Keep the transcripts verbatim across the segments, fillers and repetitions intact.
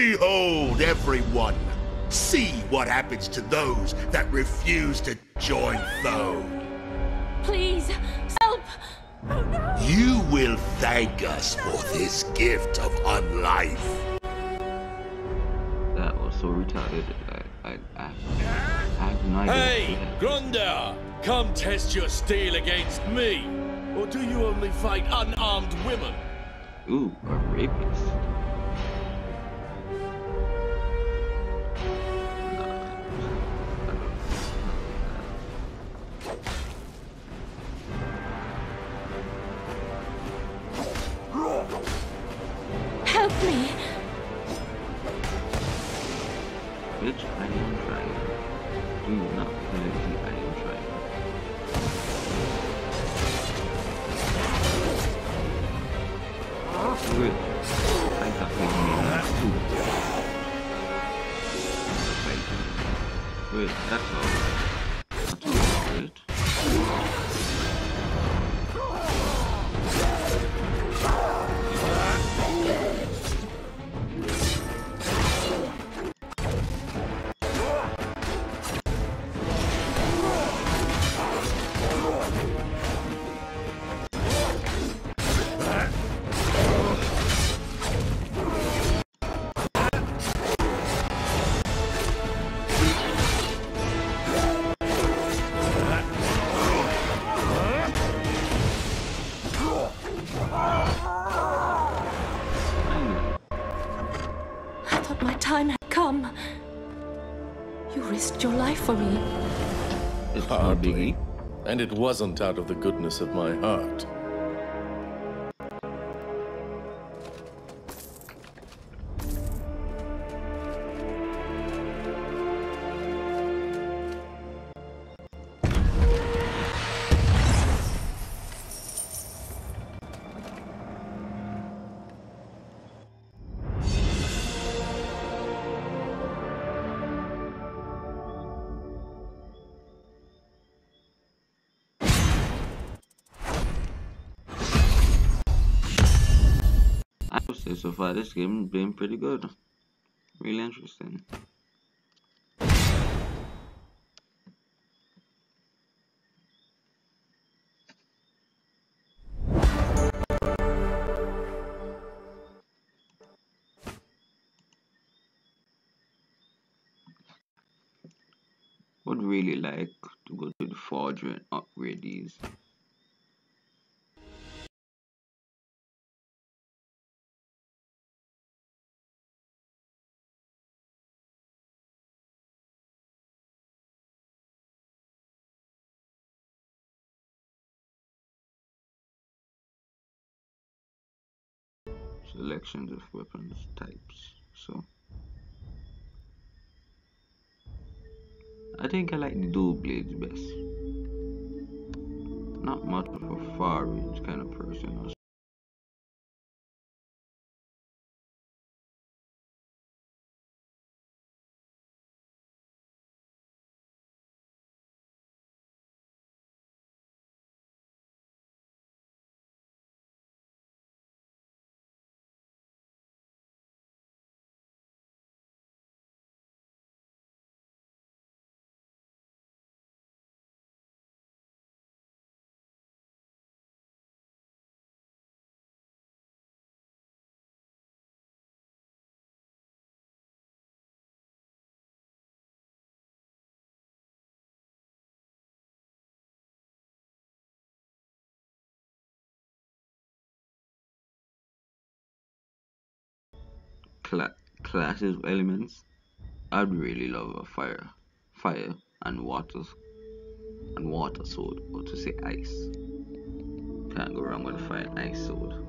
Behold, everyone! See what happens to those that refuse to join Thode. Please, help! Oh no! You will thank us for this gift of unlife. That was so retarded. I, I, I, I have no idea. Hey, Grunda! Come test your steel against me! Or do you only fight unarmed women? Ooh, a rapist. Help me! Which I am trying. Do not play the I am trying. Good. I got one more. Good, that's all. That's all right. I thought my time had come. You risked your life for me. It's no Hardly. biggie. And it wasn't out of the goodness of my heart. I would say so far this game has been pretty good. Really interesting. Would really like to go to the forge and upgrade these. Selections of weapons types. So I think I like the dual blades best. Not much of a far range kind of person. Cla classes of elements. I'd really love a fire, fire and water, and water sword, or to say ice. Can't go wrong with a fire and ice sword.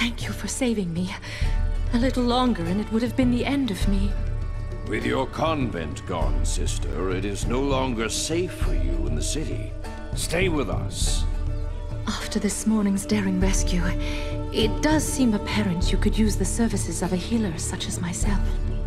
Thank you for saving me. A little longer and it would have been the end of me. With your convent gone, sister, it is no longer safe for you in the city. Stay with us. After this morning's daring rescue, it does seem apparent you could use the services of a healer such as myself.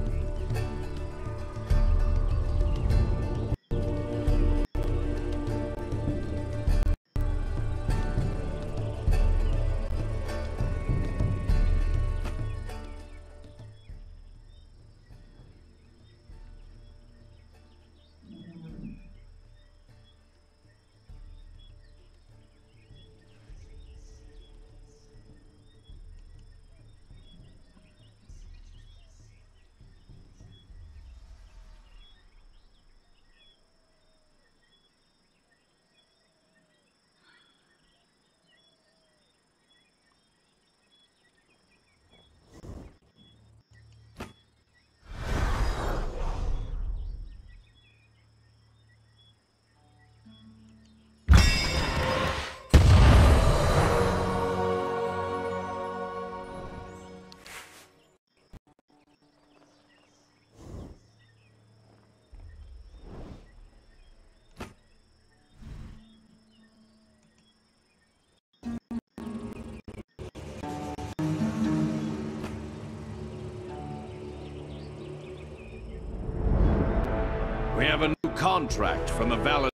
We have a new contract from the Val-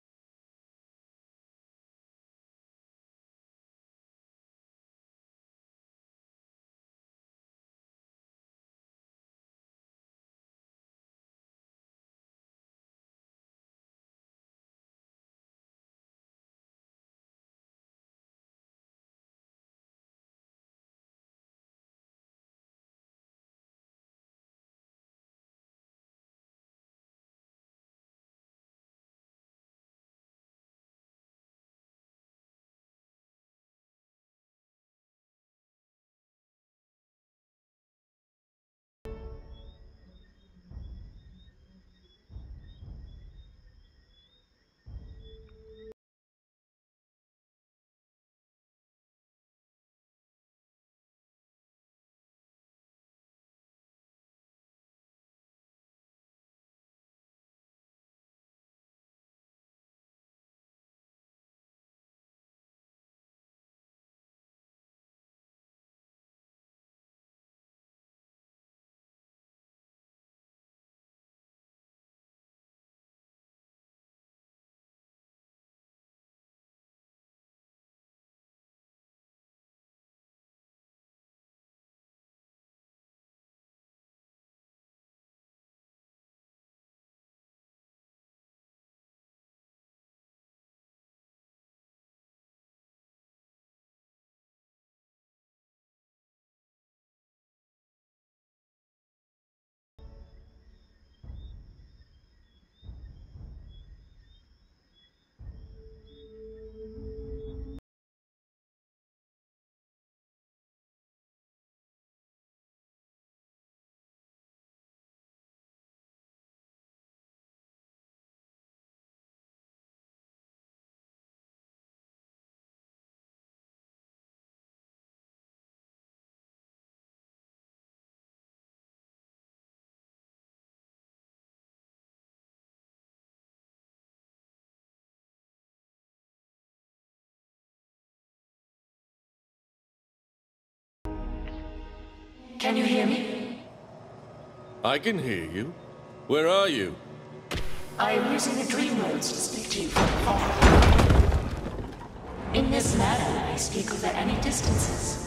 Can you hear me? I can hear you. Where are you? I am using the dream roads to speak to you from afar. In this manner, I speak over any distances.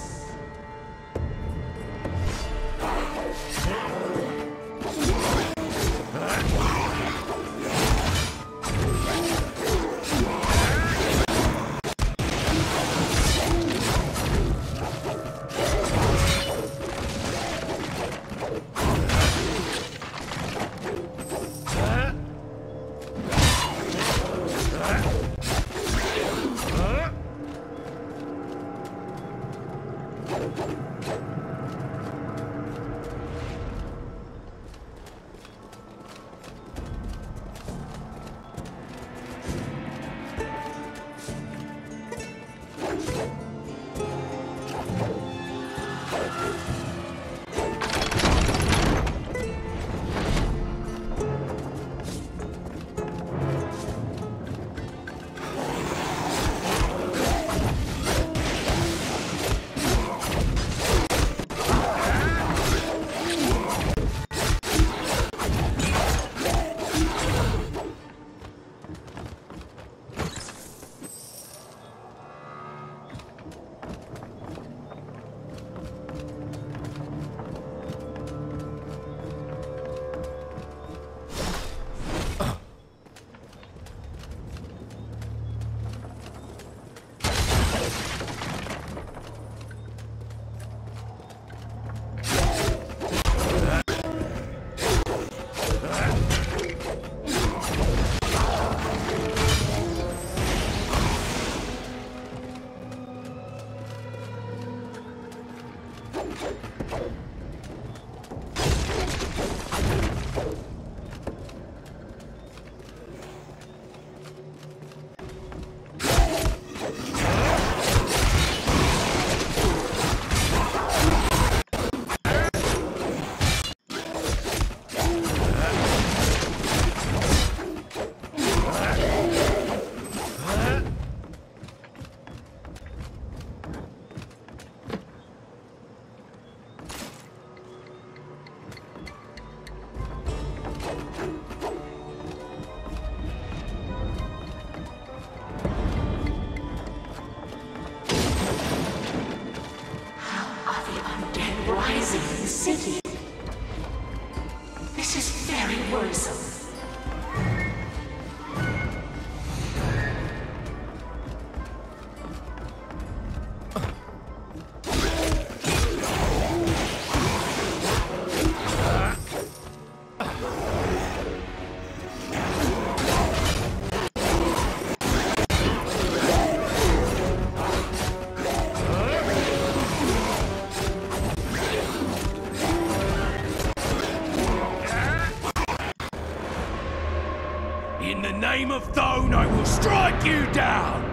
Rising in the city. This is very worrisome. In the name of Thone, I will strike you down!